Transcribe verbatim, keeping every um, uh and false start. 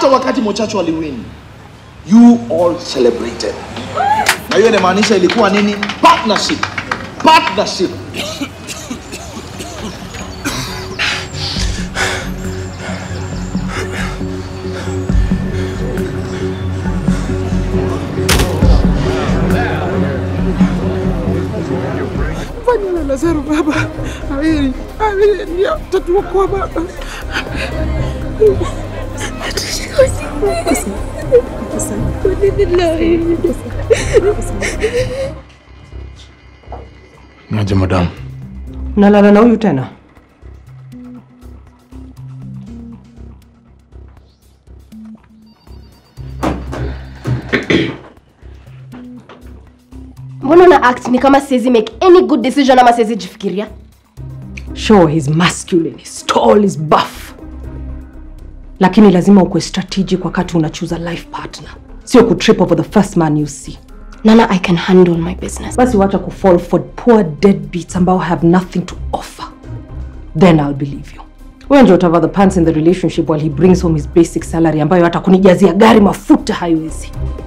hata wakati Mochacho aliwin, you all celebrated. Na hiyo inamaanisha ilikuwa nini? Partnership. Partnership. Fanya Lazaro baba. Awili, awili ndio tatuokoa baba. Naje madam. Nalala na huyu tena. Mbona na act ni kama siwezi make any good decision ama siwezi jifikiria? Sure, he's masculine, he's tall, he's buff. Lakini lazima ukwe strategic wakati unachoose a life partner. Sio ku trip over the first man you see. Nana, I can handle my business. Basi wacha ku fall for poor deadbeats ambao have nothing to offer. Then I'll believe you. Wewe ndio utava the pants in the relationship while he brings home his basic salary ambayo hata kunijazia gari mafuta haiwezi.